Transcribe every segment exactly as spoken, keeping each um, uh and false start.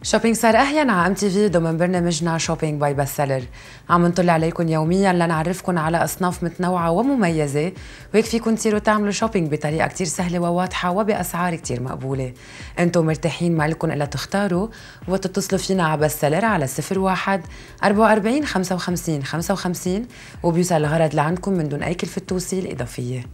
شوبينج صار أهين على ام تي في ضمن برنامجنا شوبينج باي بستسيلر. عم نطل عليكم يوميا لنعرفكم على أصناف متنوعة ومميزة، وهيك فيكم تصيروا تعملوا شوبينج بطريقة كتير سهلة وواضحة وبأسعار كتير مقبولة. انتم مرتاحين ما لكم إلا تختاروا وتتصلوا فينا على بستسيلر على صفر واحد أربعة وأربعين خمسة وخمسين خمسة وخمسين وبيوصل الغرض لعندكم من دون أي كلفة توصيل إضافية.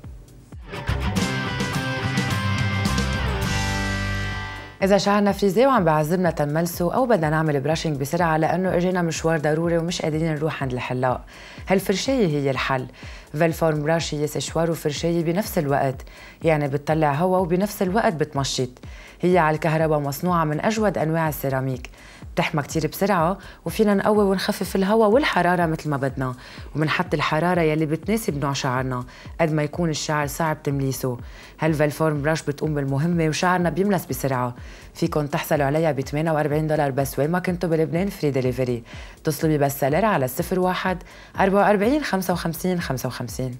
إذا شعرنا فريزيه وعم بعذبنا تنملسه أو بدنا نعمل براشنج بسرعة لأنه إجينا مشوار ضروري ومش قادرين نروح عند الحلاق، هالفرشاية هي الحل. فيلفورم براش هي سشوار وفرشاية بنفس الوقت، يعني بتطلع هوا وبنفس الوقت بتمشط. هي على الكهرباء مصنوعة من أجود أنواع السيراميك، بتحمى كتير بسرعة وفينا نقوي ونخفف الهواء والحرارة مثل ما بدنا، ومنحط الحرارة يلي بتناسب نوع شعرنا قد ما يكون الشعر صعب تمليسه. هالفيلفورم براش بتقوم بالمهمة وشعرنا بيملس بسرعة. فيكن تحصلوا عليها ب ثمانية وأربعين دولار بس وين ما كنتوا بلبنان، فري ديليفري. اتصلوا ببستسيلر على صفر واحد أربعة وأربعين خمسة وخمسين خمسة وخمسين.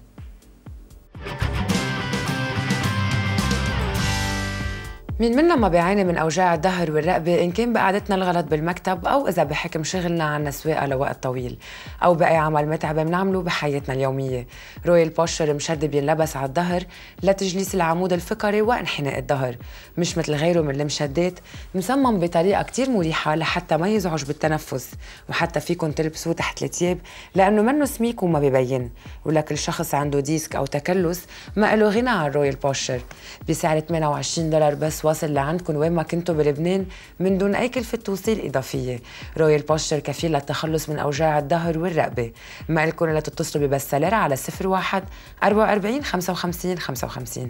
مين منا ما بيعاني من أوجاع الظهر والرقبة إن كان بقعدتنا الغلط بالمكتب أو إذا بحكم شغلنا عنا سواقة لوقت طويل أو بأي عمل متعب بنعمله بحياتنا اليومية. رويال بوستشر مشد بينلبس على الظهر لتجليس العمود الفقري وانحناء الظهر، مش مثل غيره من المشدات، مصمم بطريقة كتير مريحة لحتى ما يزعج بالتنفس، وحتى فيكن تلبسوه تحت الثياب لأنه منه سميك وما ببين. ولكل شخص عنده ديسك أو تكلس ما له غنى عن رويال بوستشر. بسعر ثمانية وعشرين دولار بس واصل لعندكم وين ما كنتوا بلبنان من دون أي كلفة توصيل إضافية. رويال بوستشر كفيل للتخلص من أوجاع الظهر والرقبة. ما لكم إلا تتصلوا ببستسيلر على صفر واحد أربعة وأربعين خمسة وخمسين خمسة وخمسين.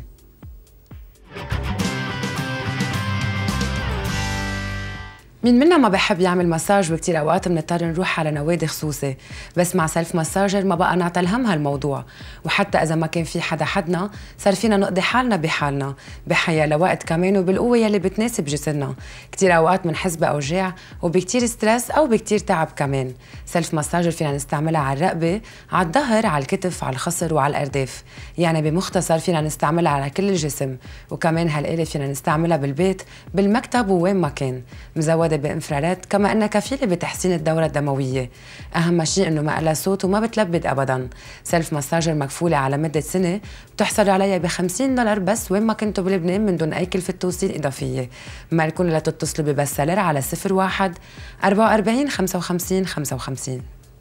مين منا ما بحب يعمل مساج، وكتير اوقات بنضطر نروح على نوادي خصوصي، بس مع سيلف مساجر ما بقى نعطي الهم هالموضوع، وحتى اذا ما كان في حدا حدنا صار فينا نقضي حالنا بحالنا بحياة لوقت كمان وبالقوة يلي بتناسب جسمنا. كتير اوقات بنحس باوجاع وبكتير ستريس او بكتير تعب كمان. سيلف مساجر فينا نستعملها على الرقبة، على الظهر، على الكتف، على الخصر وعلى الارداف، يعني بمختصر فينا نستعملها على كل الجسم. وكمان هالآلة فينا نستعملها بالبيت، بالمكتب، ووين ما كان. مزودة بانفرارات، كما انها كفيله بتحسين الدوره الدمويه. اهم شيء انه ما لها صوت وما بتلبد ابدا. سيلف مساجر مكفوله على مده سنه، بتحصلوا عليها ب خمسين دولار بس وين ما كنتوا بلبنان من دون اي كلفه توصيل اضافيه. ما لكم الا تتصلوا ببستسيلر على صفر واحد أربعة وأربعين خمسة وخمسين خمسة وخمسين.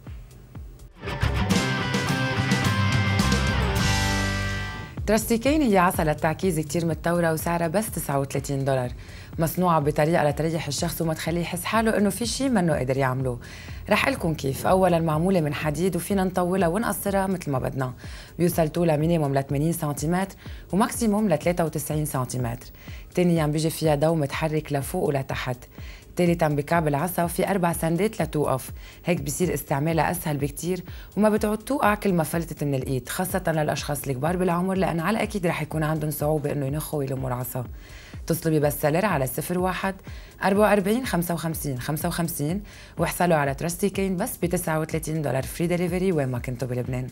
تراستيكين هي عصا للتعكيز كتير متطورة وسعرها بس تسعة وثلاثين دولار، مصنوعة بطريقة لتريح الشخص وما تخليه يحس حاله إنه في شيء منه قادر يعمله. رح لكم كيف. أولاً معمولة من حديد وفينا نطولها ونقصرها مثل ما بدنا. بيوصل طولها مينيموم ل ثمانين سنتيمتر وماكسيموم ل ثلاثة وتسعين سنتيمتر. ثانياً بيجي فيها ضو متحرك لفوق ولتحت. ثالثاً بكعب العصا في أربع سندات لتوقف، هيك بصير استعمالها أسهل بكتير وما بتعود توقع كل ما فلتت من الإيد، خاصة للأشخاص الكبار بالعمر لأن على الأكيد رح يكون عندهم صعوبة إنه ينخوا ويلموا العصا. اتصلوا ببستسيلر على صفر واحد أربعة وأربعين خمسة وخمسين خمسة وخمسين واحصلوا على تراستيكين بس ب تسعة وثلاثين دولار فري ديليفري وين ما كنتوا بلبنان.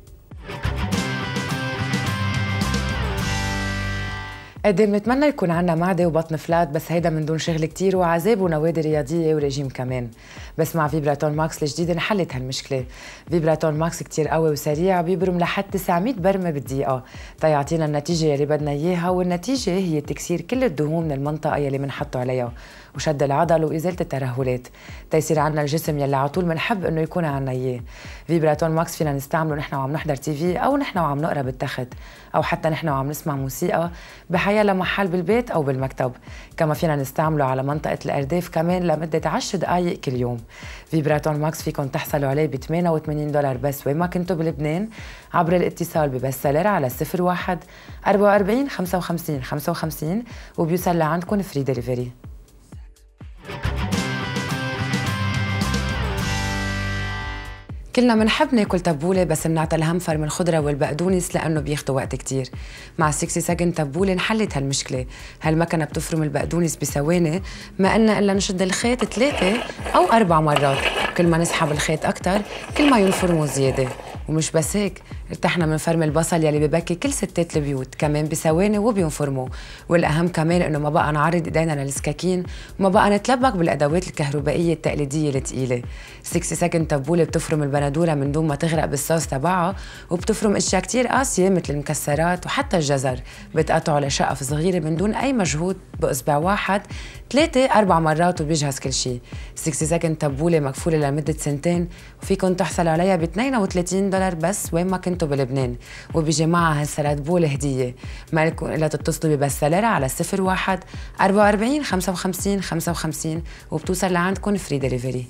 قد بنتمنى يكون عنا معدة وبطن فلات، بس هيدا من دون شغل كتير وعذاب ونوادي رياضية وريجيم كمان. بس مع فيبراتون ماكس الجديد انحلت هالمشكلة. فيبراتون ماكس كتير قوي وسريع، بيبرم لحد تسعمية برمة بالدقيقة تيعطينا النتيجة يلي بدنا اياها، والنتيجة هي تكسير كل الدهون من المنطقة يلي منحطه عليها وشد العضل وإزالة الترهلات تيصير عنا الجسم يلي على طول بنحب انه يكون عنا اياه. فيبراتون ماكس فينا نستعمله نحن وعم نحضر تي في او نحن وعم نقرا بالتخت او حتى نحن وعم نسمع موسيقى بحياة لمحل بالبيت او بالمكتب. كما فينا نستعمله على منطقة الارداف كمان لمدة عشر دقائق كل يوم. فيبراتون ماكس فيكم تحصلوا عليه ب ثمانية وثمانين دولار بس وين ما كنتوا بلبنان عبر الاتصال ببستسيلر على صفر واحد أربعة وأربعين خمسة وخمسين خمسة وخمسين وبيوصل لعندكم فري ديليفري. كلنا منحب ناكل تبولة، بس منعطي الهمفر من الخضرة والبقدونس لأنه بياخدوا وقت كتير. مع ستين سكند تبولة انحلت هالمشكلة. هالمكنة بتفرم البقدونس بثواني، ما قلنا إلا نشد الخيط ثلاثة أو أربع مرات. كل ما نسحب الخيط أكتر كل ما ينفرموا زيادة. ومش بس هيك، ارتحنا من فرم البصل يلي ببكي كل ستات البيوت كمان بثواني وبينفرموا، والاهم كمان انه ما بقى نعرض ايدينا للسكاكين وما بقى نتلبك بالادوات الكهربائيه التقليديه الثقيله. ستين سكند تبوله بتفرم البندوره من دون ما تغرق بالصوص تبعها، وبتفرم اشياء كتير قاسيه مثل المكسرات وحتى الجزر، بتقطعه لشقف صغيره من دون اي مجهود باصبع واحد ثلاثة أربع مرات وبيجهز كل شيء. ستين سكند تبوله مكفوله لمده سنتين، وفيكم تحصلوا عليها ب اثنين وثلاثين دولار بس وين ما كنتوا بلبنان، وبيجي معها هالسلاد بول هديه. ما لكم الا تتصلوا ببساليرا على صفر واحد أربعة وأربعين خمسة وخمسين خمسة وخمسين وبتوصل لعندكم فري دليفري.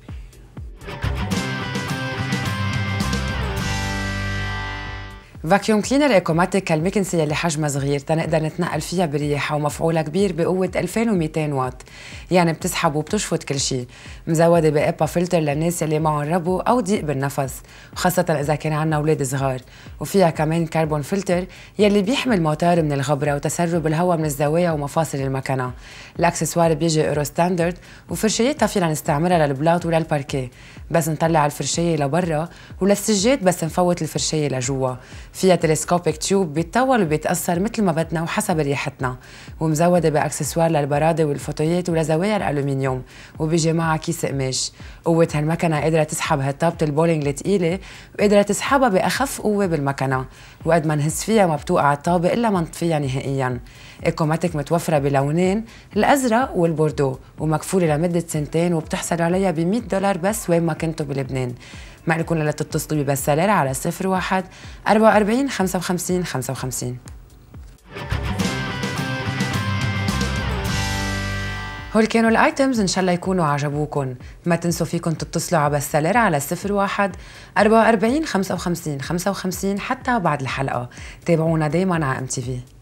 فاكيوم كلينر ايكوماتيك المكنسة اللي حجمها صغير تنقدر نتنقل فيها بريحة ومفعولها كبير بقوة ألفين ومئتين واط، يعني بتسحب وبتشفط كل شيء. مزودة بإبا فلتر للناس اللي معهم ربو أو ضيق بالنفس، وخاصة إذا كان عنا أولاد صغار، وفيها كمان كربون فلتر يلي بيحمي الموتور من الغبرة وتسرب الهواء من الزوايا ومفاصل المكنة. الأكسسوار بيجي اورو ستاندرد، وفرشيتها فينا نستعملها للبلاط وللباركيه، بس نطلع الفرشية لبرا، وللسجاد بس نفوت الفرشية لجوا. فيها تلسكوبيك تيوب بيتطول وبيتأثر مثل ما بدنا وحسب ريحتنا، ومزودة بأكسسوار للبرادة والفوتويات ولزوايا الألومنيوم، وبيجي معها كيس قماش. قوة هالمكنة قادرة تسحب هالطابة البولينج الثقيلة، وقادرة تسحبها بأخف قوة بالمكنة، وقد ما نهز فيها ما بتوقع الطابة إلا ما نطفيها نهائياً. ايكوماتيك متوفرة بلونين، الأزرق والبوردو، ومكفولة لمدة سنتين، وبتحصل عليها ب مئة دولار بس وين ما كنتوا بلبنان. ما لكم الا تتصلوا ببساليرا على صفر واحد أربعة وأربعين خمسة وخمسين خمسة وخمسين. هول كانوا الايتمز، ان شاء الله يكونوا عجبوكم. ما تنسوا فيكم تتصلوا على بساليرا على صفر واحد أربعة وأربعين خمسة وخمسين خمسة وخمسين حتى بعد الحلقة. تابعونا دايما على ام تي في.